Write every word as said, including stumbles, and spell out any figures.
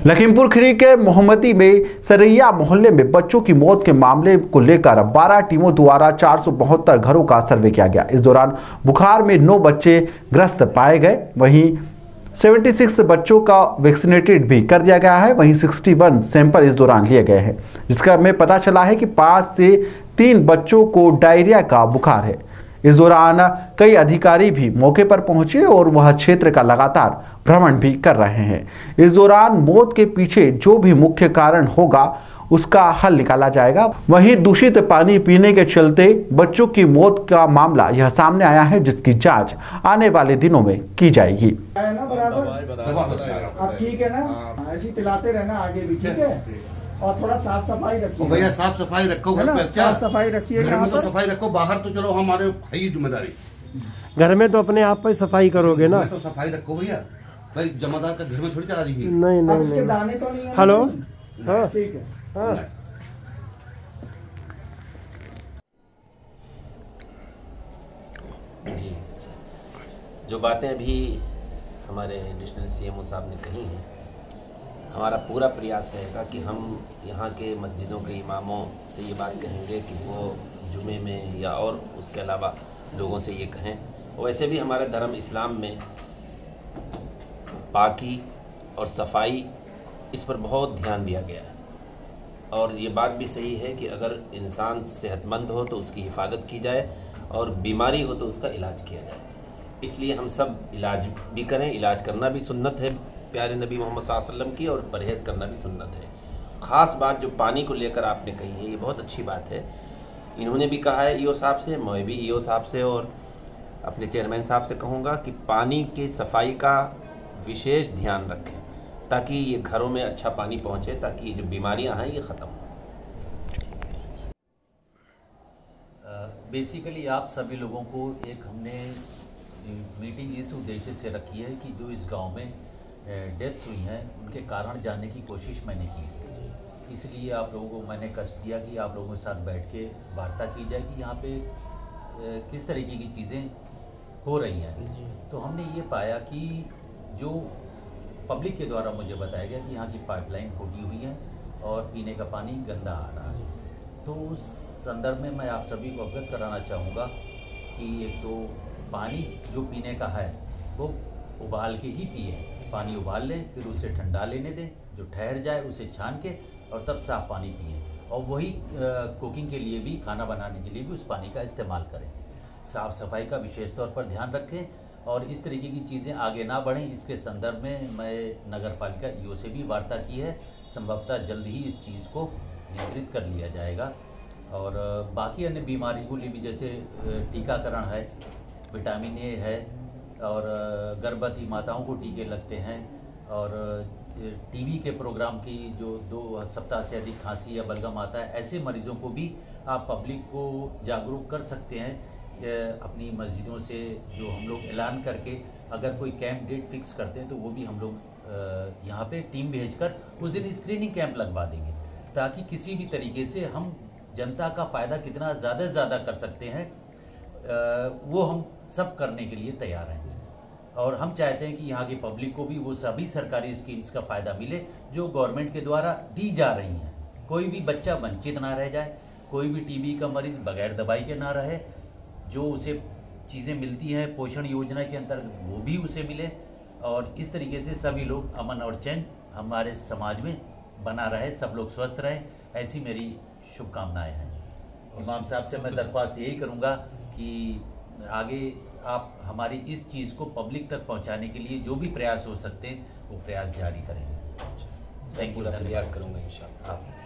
लखीमपुर खीरी के मोहम्मदी में सरैया मोहल्ले में बच्चों की मौत के मामले को लेकर बारह टीमों द्वारा चार सौ बहत्तर घरों का सर्वे किया गया। इस दौरान बुखार में नौ बच्चे ग्रस्त पाए गए। वहीं छिहत्तर बच्चों का वैक्सीनेटेड भी कर दिया गया है। वहीं इकसठ सैंपल इस दौरान लिए गए हैं, जिसका में पता चला है कि पाँच से तीन बच्चों को डायरिया का बुखार है। इस दौरान कई अधिकारी भी मौके पर पहुंचे और वह क्षेत्र का लगातार भ्रमण भी कर रहे हैं। इस दौरान मौत के पीछे जो भी मुख्य कारण होगा उसका हल निकाला जाएगा। वहीं दूषित पानी पीने के चलते बच्चों की मौत का मामला यह सामने आया है, जिसकी जांच आने वाले दिनों में की जाएगी। अब ठीक है ना, ऐसे पिलाते रहना आगे भी, ठीक है। और थोड़ा साफ सफाई रखो भैया, साफ सफाई रखो घर पे। अच्छा, साफ सफाई रखिए, घर में तो सफाई रखो, बाहर तो चलो हमारे है ही जिम्मेदारी। घर में तो अपने आप पर सफाई करोगे ना, तो सफाई रखो भैया। भाई जमादार का घर में थोड़ी चला रही है। नहीं नहीं नहीं, दाने तो नहीं है। हेलो, हाँ ठीक है, हाँ। जी, जो बातें अभी हमारे एडिशनल सीएमओ साहब ने कही हैं, हमारा पूरा प्रयास रहेगा कि हम यहाँ के मस्जिदों के इमामों से ये बात कहेंगे कि वो जुमे में या और उसके अलावा लोगों से ये कहें। वैसे भी हमारा धर्म इस्लाम में पाकी और सफाई, इस पर बहुत ध्यान दिया गया है। और ये बात भी सही है कि अगर इंसान सेहतमंद हो तो उसकी हिफाजत की जाए और बीमारी हो तो उसका इलाज किया जाए। इसलिए हम सब इलाज भी करें। इलाज करना भी सुन्नत है प्यारे नबी मोहम्मद सल्लल्लाहु अलैहि वसल्लम की, और परहेज़ करना भी सुन्नत है। ख़ास बात जो पानी को लेकर आपने कही है, ये बहुत अच्छी बात है। इन्होंने भी कहा है ईओ साहब से, मैं भी ईओ साहब से और अपने चेयरमैन साहब से कहूँगा कि पानी की सफाई का विशेष ध्यान रखें, ताकि ये घरों में अच्छा पानी पहुँचे, ताकि ये जो बीमारियाँ हैं ये ख़त्म हों। बेसिकली आप सभी लोगों को एक हमने मीटिंग इस उद्देश्य से रखी है कि जो इस गांव में डेथ्स हुई हैं उनके कारण जानने की कोशिश मैंने की। इसलिए आप लोगों को मैंने कष्ट दिया कि आप लोगों के साथ बैठ के वार्ता की जाए कि यहाँ पे किस तरीके की चीज़ें हो रही हैं। तो हमने ये पाया कि जो पब्लिक के द्वारा मुझे बताया गया कि यहाँ की पाइपलाइन फूटी हुई है और पीने का पानी गंदा आ रहा है। तो उस संदर्भ में मैं आप सभी को अवगत कराना चाहूँगा कि एक तो पानी जो पीने का है वो उबाल के ही पिए। पानी उबाल लें, फिर उसे ठंडा लेने दें, जो ठहर जाए उसे छान के और तब साफ़ पानी पिएँ। और वही कुकिंग के लिए भी, खाना बनाने के लिए भी उस पानी का इस्तेमाल करें। साफ़ सफाई का विशेष तौर पर ध्यान रखें और इस तरीके की चीज़ें आगे ना बढ़ें। इसके संदर्भ में मैं नगर पालिका ईओ से भी वार्ता की है। संभवतः जल्द ही इस चीज़ को नियंत्रित कर लिया जाएगा। और बाकी अन्य बीमारी को लिए भी, जैसे टीकाकरण है, विटामिन ए है, और गर्भवती माताओं को टीके लगते हैं, और टीबी के प्रोग्राम की जो दो सप्ताह से अधिक खांसी या बलगम आता है, ऐसे मरीजों को भी आप पब्लिक को जागरूक कर सकते हैं अपनी मस्जिदों से। जो हम लोग ऐलान करके अगर कोई कैंप डेट फिक्स करते हैं तो वो भी हम लोग यहाँ पे टीम भेजकर उस दिन स्क्रीनिंग कैंप लगवा देंगे, ताकि किसी भी तरीके से हम जनता का फ़ायदा कितना ज़्यादा से ज़्यादा कर सकते हैं वो हम सब करने के लिए तैयार हैं। और हम चाहते हैं कि यहाँ की पब्लिक को भी वो सभी सरकारी स्कीम्स का फ़ायदा मिले जो गवर्नमेंट के द्वारा दी जा रही हैं। कोई भी बच्चा वंचित ना रह जाए, कोई भी टीबी का मरीज़ बगैर दवाई के ना रहे। जो उसे चीज़ें मिलती हैं पोषण योजना के अंतर्गत वो भी उसे मिले, और इस तरीके से सभी लोग अमन और चैन हमारे समाज में बना रहे, सब लोग स्वस्थ रहें, ऐसी मेरी शुभकामनाएँ हैं। इमाम साहब से मैं दरख्वास्त यही करूँगा कि आगे आप हमारी इस चीज़ को पब्लिक तक पहुंचाने के लिए जो भी प्रयास हो सकते हैं वो प्रयास जारी करेंगे। Thank you. प्रयास करूँगा इंशाअल्लाह।